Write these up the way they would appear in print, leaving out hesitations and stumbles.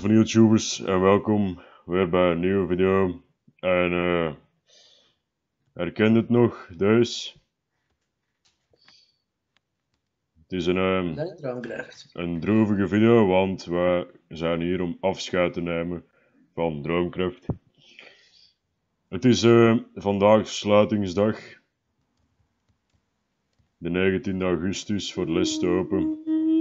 van YouTubers en welkom weer bij een nieuwe video. En herkent het nog, dus het is een droevige video, want wij zijn hier om afscheid te nemen van Droomcraft. Het is vandaag sluitingsdag, de 19 augustus, voor de les te open.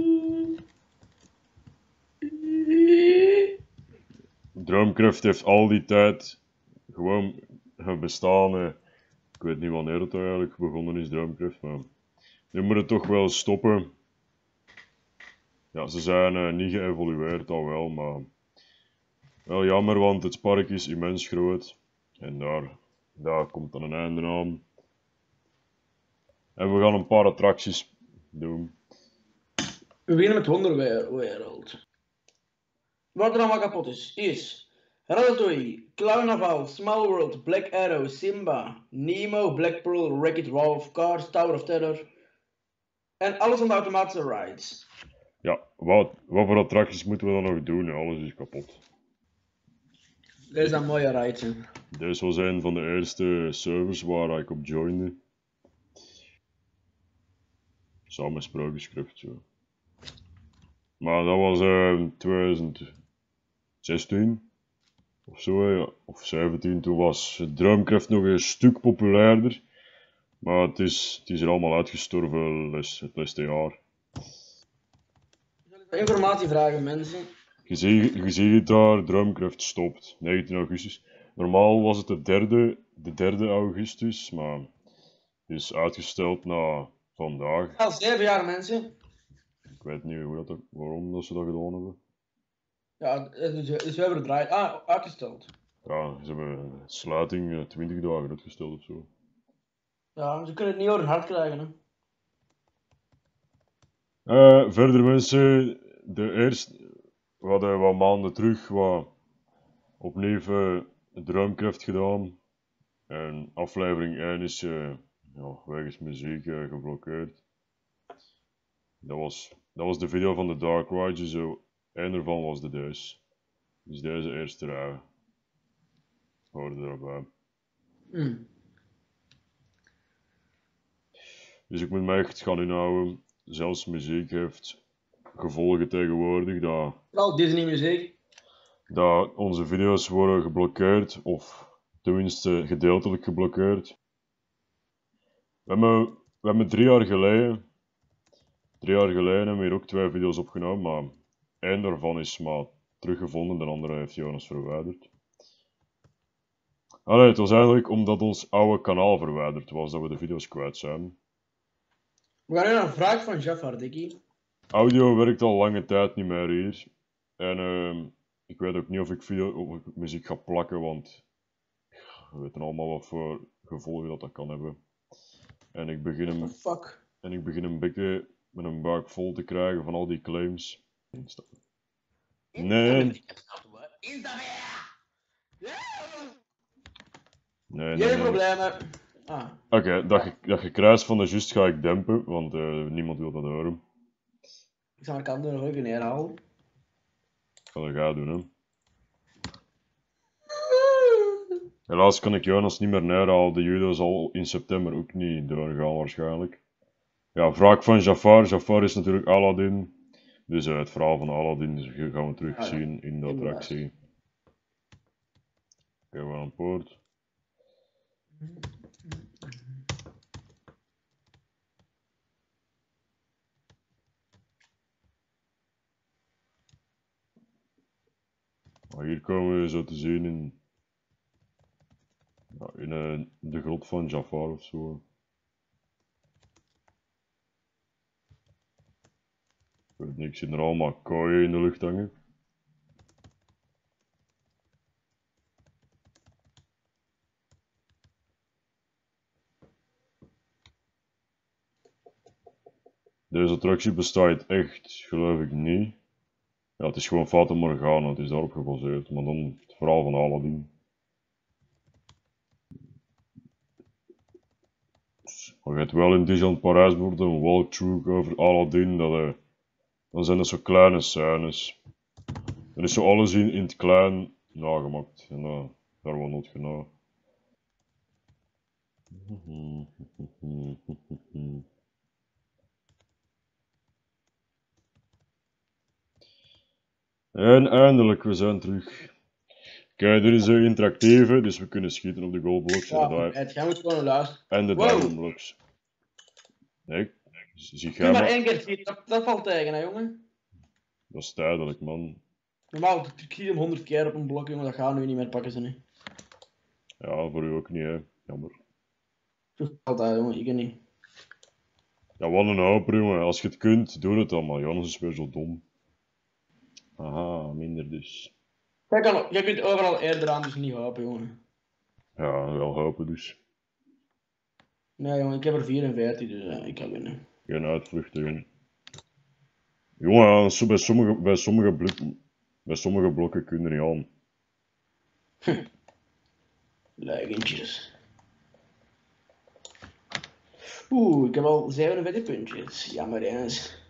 Droomcraft heeft al die tijd gewoon bestaan. Ik weet niet wanneer het eigenlijk begonnen is, Droomcraft, maar nu moet het toch wel stoppen. Ja, ze zijn niet geëvolueerd al wel, maar wel jammer, want het park is immens groot. En daar komt dan een einde aan. En we gaan een paar attracties doen. We beginnen met Wonderworld. Wat er allemaal kapot is Ratatouille, Clownaval, Small World, Black Arrow, Simba, Nemo, Black Pearl, Wreck-It Ralph, Cars, Tower of Terror. En alles aan de automatische rides. Ja, wat voor attracties moeten we dan nog doen? Alles is kapot. Dit zijn mooie rides. Hè. Deze was een van de eerste servers waar ik op joinde. Samen met Sprookjescraft zo. Maar dat was 2016 of zo, ja. Of 17. Toen was Droomcraft nog een stuk populairder. Maar het is er allemaal uitgestorven het laatste jaar. Informatie vragen, mensen. Je ziet het daar, Droomcraft stopt, 19 augustus. Normaal was het de 3e augustus, maar het is uitgesteld naar vandaag. Al 7 jaar, mensen. Ik weet niet waarom dat ze dat gedaan hebben. Ja, dus we hebben het draai. Uitgesteld. Ja, ze hebben sluiting 20 dagen uitgesteld of zo. Ja, maar ze kunnen het niet over hard krijgen, hè. Verder mensen, we hadden wat maanden terug opnieuw Droomcraft gedaan. En aflevering 1 is wegens muziek geblokkeerd. Dat was de video van de Dark Ride, dus één ervan was deze. Dus deze eerste rij hoorde erbij. Dus ik moet me echt gaan inhouden. Zelfs muziek heeft gevolgen tegenwoordig Vooral Disney muziek. Dat onze video's worden geblokkeerd, of tenminste gedeeltelijk geblokkeerd. We hebben 3 jaar geleden hebben we hier ook 2 video's opgenomen, maar één daarvan is maar teruggevonden, de andere heeft Jonas verwijderd. Allee, het was eigenlijk omdat ons oude kanaal verwijderd was dat we de video's kwijt zijn. We gaan nu naar een vraag van Jafar, Dikkie. Audio werkt al lange tijd niet meer hier. En ik weet ook niet of ik muziek ga plakken, want we weten allemaal wat voor gevolgen dat kan hebben. En ik begin een beetje met een buik vol te krijgen van al die claims. Nee. Geen problemen. Oké, dat gekruis van de just ga ik dempen, want niemand wil dat horen. Ik zal mijn kant nog even neerhalen. Ik ga dat gaan doen, hè. Helaas kan ik Jonas niet meer neerhalen, de judo zal in september ook niet doorgaan waarschijnlijk. Ja, vraag van Jafar. Jafar is natuurlijk Aladdin. Dus het verhaal van Aladdin gaan we terugzien in de attractie. Oké, we gaan aan poort. Maar hier komen we zo te zien in de grot van Jafar of zo. Ik weet niet, ik zie er allemaal kooien in de lucht hangen. Deze attractie bestaat echt, geloof ik niet. Ja, het is gewoon Fata Morgana, het is daarop gebaseerd, maar dan het verhaal van Aladdin. Maar je hebt wel in Disneyland Parijs bijvoorbeeld een walkthrough over Aladdin, dan zijn dat zo kleine scènes. Dan is zo alles in het klein nagemaakt. En daar wordt nooit gedaan. En eindelijk, we zijn terug. Kijk, dit is een interactieve, dus we kunnen schieten op de goalblocks. Ja, het gaan we gewoon luisteren. En de Wow. diamond blocks. Nee, zie Kun jij maar maar. 1 keer schieten, dat valt tegen, hè jongen. Dat is tijdelijk, man. Normaal, ik schiet hem 100 keer op een blok, jongen, dat gaan we nu niet meer pakken, ze niet. Ja, voor u ook niet, hè. Jammer. Zo altijd, jongen, ik niet. Ja, wat een hoop, jongen. Als je het kunt, doe het dan, maar Jonas is weer zo dom. Aha, minder dus. Jij kunt overal eerder aan, dus niet hopen, jongen. Ja, wel hopen dus. Nee, jongen, ik heb er 44, dus ik kan winnen. Geen uitvluchten, jongen. Jongen, bij sommige blokken kun je niet aan. Leugentjes. Oeh, ik heb al 47 puntjes. Jammer eens.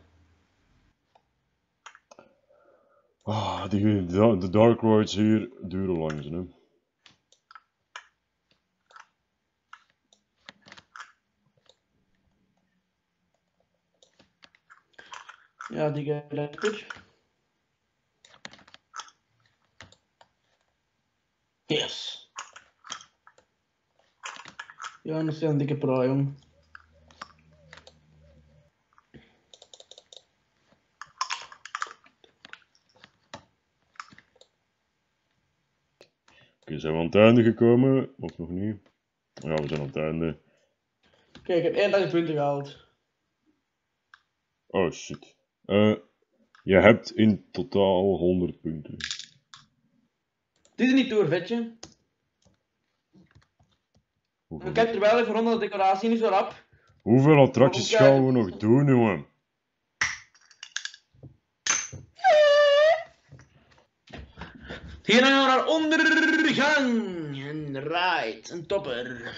De Dark Rides hier duren lang, hè. Ja, dikke lekker. Yes. Ja, dat is een dikke pro, jong. Oké, zijn we aan het einde gekomen? Of nog niet? Ja, we zijn aan het einde. Kijk, ik heb 81 punten gehaald. Oh shit. Je hebt in totaal 100 punten. Dit is niet door, vetje. Hoeveel, Kijk er wel even rond, de decoratie niet zo rap. hoeveel attracties gaan we nog doen, jongen? Hier gaan we naar ondergang. En right, een topper.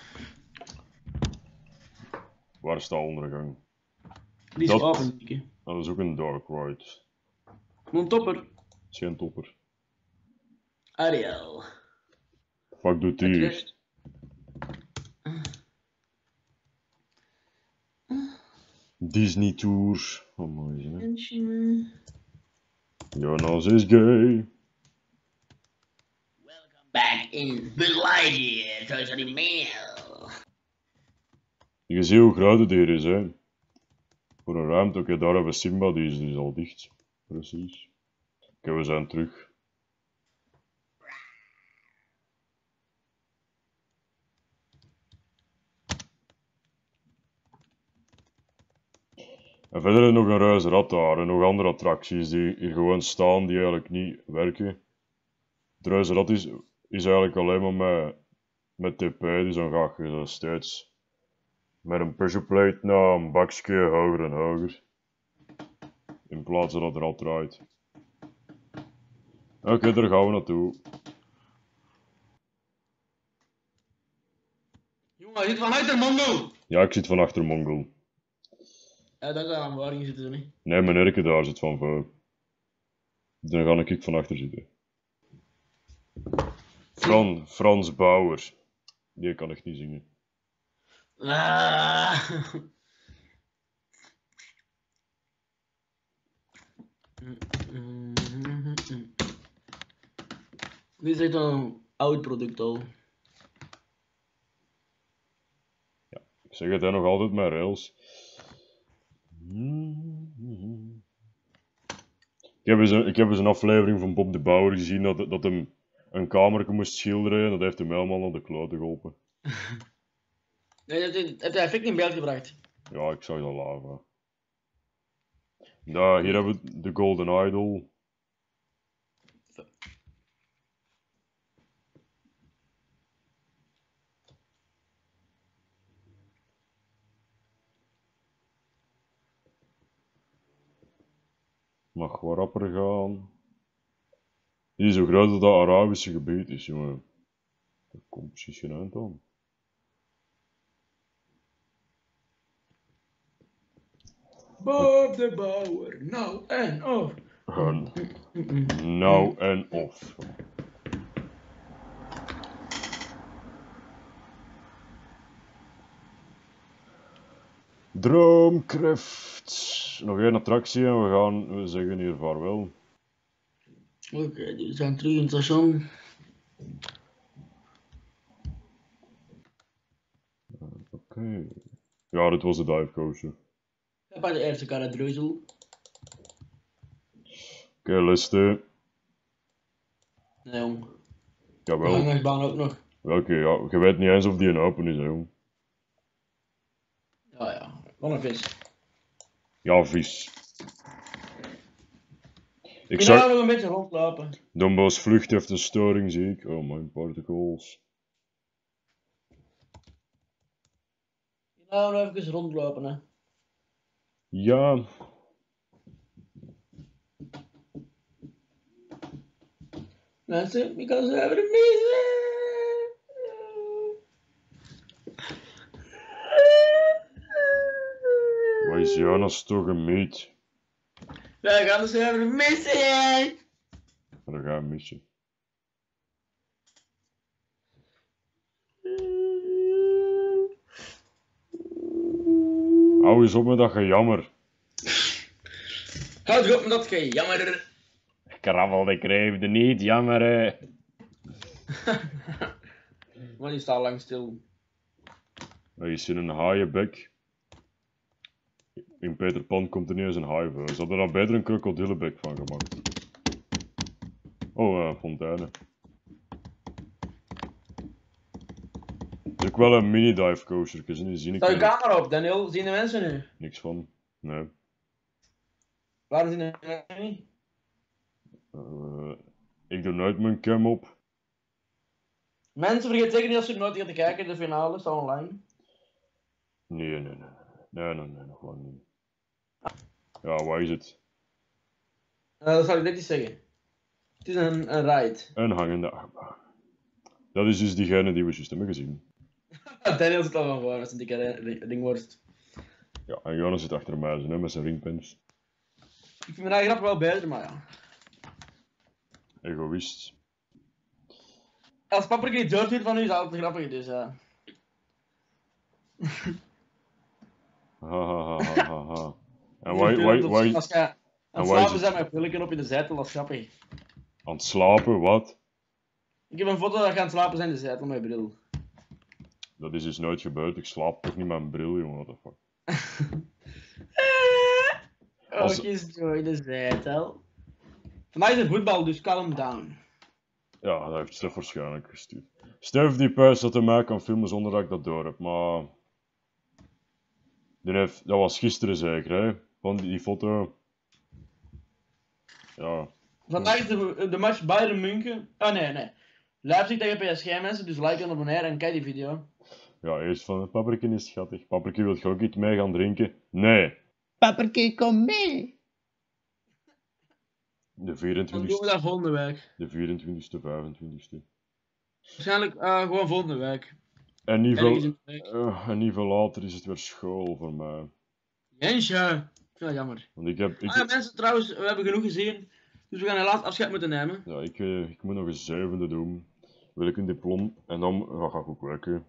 Waar staat ondergang? Die is Dat- open, dikke. Dat is ook een dark ride. Een topper. Dat is geen topper. Ariel. Fuck doet die hier? Disney Tour. Oh, mooi, hè? Jonas is gay. Back in Buzz Lightyear, Toy Story Mail. Je ziet hoe groot het hier is, hè. Voor een ruimte, oké, daar hebben we Simba, die is al dicht. Precies. Oké, we zijn terug. En verder nog een reuzenrad daar en nog andere attracties die hier gewoon staan, die eigenlijk niet werken. Het reuzenrad is eigenlijk alleen maar met TP, dus dan ga je zo steeds met een pressure plate naar een bakje hoger en hoger. In plaats van dat het rad draait. Oké, daar gaan we naartoe. Jongen, zit vanuit de Mongo. Ja, ik zit van achter Mongol. Ja, dat kan aan bewaring zitten, zo niet. Nee, mijn Erke daar zit van voor. Dan ga ik van achter zitten. Frans Bauer. Die kan echt niet zingen. Ah. Dit is echt een oud product al. Ik zeg het, hè, nog altijd met rails. Ik heb eens een aflevering van Bob de Bouwer gezien dat hem een kamertje moest schilderen en dat heeft hem helemaal naar de klote geholpen. Nee, dat heeft hij effect in beeld gebracht. Ja, ik zag dat lava. Nou, hier hebben we de Golden Idol. Mag wat rapper gaan. Die is zo groot als dat Arabische gebied is, jongen. Dat komt precies geen eind aan. Bob de Bouwer, nou en of. Nou en of. Droomcraft. Nog één attractie en we zeggen hier vaarwel. Oké, die zijn terug in het station. Oké. Ja, dit was de dive coaster. Ik heb bij de eerste karre dreuzel. Oké, liste. Nee, jong. De Jawel. gangersbaan ook nog. Welke? Ja, je weet niet eens of die een open is, hè, jong. Ja. Wat een vis. Ja, vies. Ik Ik zag... ga nog een beetje rondlopen. Dumbo's vlucht heeft een storing, zie ik. Oh, mijn particles. Ik ga nog even rondlopen, hè. Ja. Mensen, ik kan ze even missen. Wat is Jonas toch een meet? Wij gaan ze even missen. Maar dat ga je missen. Hou eens op met dat gejammer. Houd op met dat gejammer. Krabbel de kreefde niet, jammer hè. Maar die staat lang stil. Je ziet een haaienbek. In Peter Pan komt er niet eens een haai voor. Ze hadden daar beter een krokodillenbek van gemaakt. Oh, fonteinen. Het is ook wel een mini-dive coaster. Die zie ik Sta je er camera op, Daniel? Zien de mensen nu? niks van. Nee. Waarom zien de mensen niet? Ik doe nooit mijn cam op. Mensen, vergeet zeker niet als je nooit gaat te kijken. De finale staat online. Nee, nog lang niet. Ja, waar is het? Dat zal ik net niet zeggen. Het is een ride. Een hangende achtbaan. Dat is dus diegene die we juist hebben gezien. Daniel zit al van voor met zijn dikke ringworst. Ja, en Jonas zit achter mij hè, met zijn ringpens. Ik vind mijn eigen grap wel beter, maar ja. Egoïst. Als Paprika niet doordoet van u, is het altijd grappig, dus ja. Hahaha. En Als je aan het slapen bent met pulken op in de zetel, dat is grappig. aan het slapen, wat? Ik heb een foto dat je aan het slapen bent in de zetel met je bril. Dat is dus nooit gebeurd. Ik slaap toch niet met mijn bril, jongen. What the fuck. Oogjes door in de zetel. Vandaag is het voetbal, dus calm down. Ja, dat heeft Stef waarschijnlijk gestuurd. Stef die thuis dat hij mij kan filmen zonder dat ik dat door heb, maar... Dat was gisteren zeker, hè? Van die foto. Ja. Vandaag is de match Bayern München. Oh nee. Leipzig tegen PSG mensen, dus like en abonneer en kijk die video. Ja, eerst van Paprika is schattig. Paprika wil ook iets mee gaan drinken? Nee. Paprika, kom mee! De Dan doen we 24ste, dat volgende week. de 24ste, 25ste. Waarschijnlijk gewoon volgende week. En niet Ergens veel, in de week. en niet veel later is het weer school voor mij. Jensje! Ik vind dat jammer. Want ik heb... Ah ja, mensen, trouwens, we hebben genoeg gezien. Dus we gaan helaas afscheid moeten nemen. Ja, ik moet nog een zevende doen. Wil ik een diploma en dan ga ik ook werken.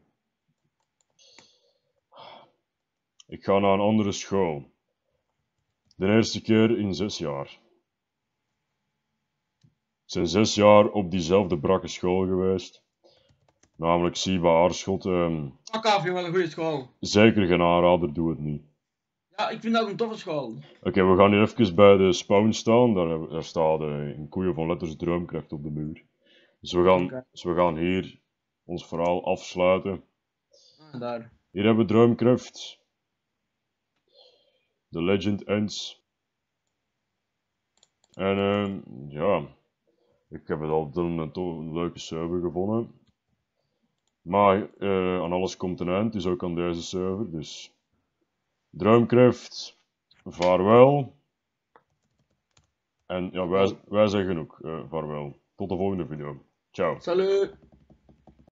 Ik ga naar een andere school. De eerste keer in 6 jaar. Ik ben 6 jaar op diezelfde brakke school geweest. Namelijk Siba Aarschot. Fuck af, jongen, een goede school. Zeker geen aanrader, doe het niet. Ja, ik vind dat een toffe school. Oké, we gaan hier even bij de spawn staan. Daar staat in koeien van letters Droomcraft op de muur. Dus we gaan hier ons verhaal afsluiten. Ah, daar. Hier hebben we Droomcraft. The Legend ends. En ja, ik heb het altijd een leuke server gevonden. Maar aan alles komt een eind, dus ook aan deze server. Dus Droomcraft, vaarwel. En ja, wij zeggen ook vaarwel. Tot de volgende video. Ciao. Salut!